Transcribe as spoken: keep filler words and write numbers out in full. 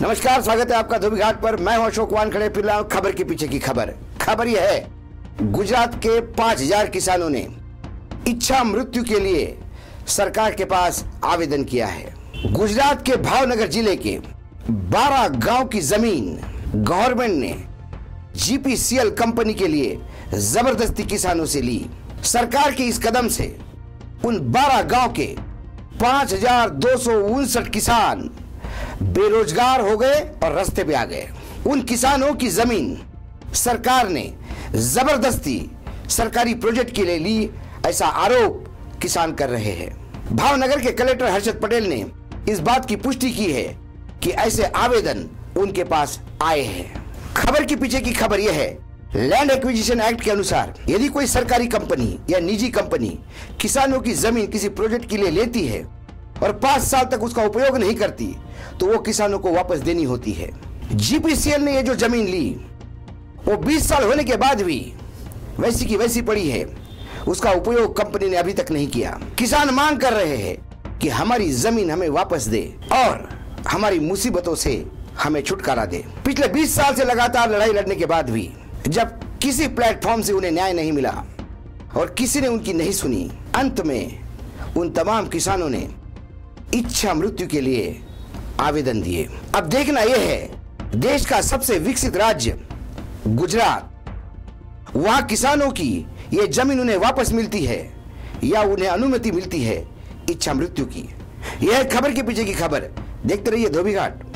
नमस्कार, स्वागत है आपका धोबी घाट पर। मैं हूं अशोक वानखड़े। फिर लाऊं खबर के पीछे की खबर। खबर यह है, गुजरात के पांच हजार किसानों ने इच्छा मृत्यु के लिए सरकार के पास आवेदन किया है। गुजरात के भावनगर जिले के बारह गांव की जमीन गवर्नमेंट ने जीपीसीएल कंपनी के लिए जबरदस्ती किसानों से ली। सरकार के इस कदम से उन बारह गांव के पांच हजार दो सौ उनसठ किसान बेरोजगार हो गए और रास्ते पे आ गए। उन किसानों की जमीन सरकार ने जबरदस्ती सरकारी प्रोजेक्ट के लिए ली, ऐसा आरोप किसान कर रहे हैं। भावनगर के कलेक्टर हर्षद पटेल ने इस बात की पुष्टि की है कि ऐसे आवेदन उनके पास आए हैं। खबर के पीछे की खबर यह है, लैंड एक्विजिशन एक्ट के अनुसार यदि कोई सरकारी कंपनी या निजी कंपनी किसानों की जमीन किसी प्रोजेक्ट के लिए लेती है और पांच साल तक उसका उपयोग नहीं करती तो वो किसानों को वापस देनी होती है। जीपीसीएल ने ये जो जमीन ली वो बीस साल होने के बाद भी वैसी की वैसी पड़ी है, उसका उपयोग कंपनी ने अभी तक नहीं किया। किसान मांग कर रहे हैं कि हमारी जमीन हमें वापस दे और हमारी मुसीबतों से हमें छुटकारा दे। पिछले बीस साल से लगातार लड़ाई लड़ने के बाद भी जब किसी प्लेटफॉर्म से उन्हें न्याय नहीं मिला और किसी ने उनकी नहीं सुनी, अंत में उन तमाम किसानों ने इच्छा मृत्यु के लिए आवेदन दिए। अब देखना यह है, देश का सबसे विकसित राज्य गुजरात, वहां किसानों की यह जमीन उन्हें वापस मिलती है या उन्हें अनुमति मिलती है इच्छा मृत्यु की। यह खबर के पीछे की खबर। देखते रहिए धोबी घाट।